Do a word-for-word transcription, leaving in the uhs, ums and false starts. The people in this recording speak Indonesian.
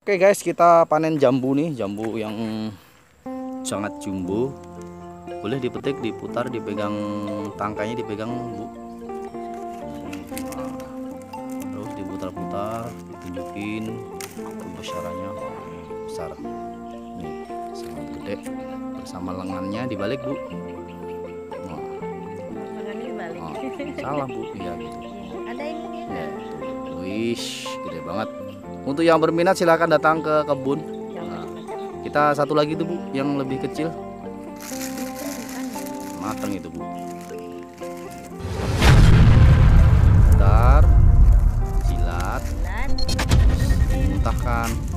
Oke guys, kita panen jambu nih, jambu yang sangat jumbo. Boleh dipetik, diputar, dipegang tangkainya, dipegang bu. Nah, terus diputar-putar, ditunjukin kebesarannya. Besar. Nih, sangat gede. Bersama lengannya dibalik bu. Nah, lengannya dibalik. nah, salah bu, ya gitu. Ada ini. Ya, wish, gede banget. Untuk yang berminat silahkan datang ke kebun. Nah, kita satu lagi tuh bu, yang lebih kecil. Matang itu bu. Bentar, jilat, muntahkan.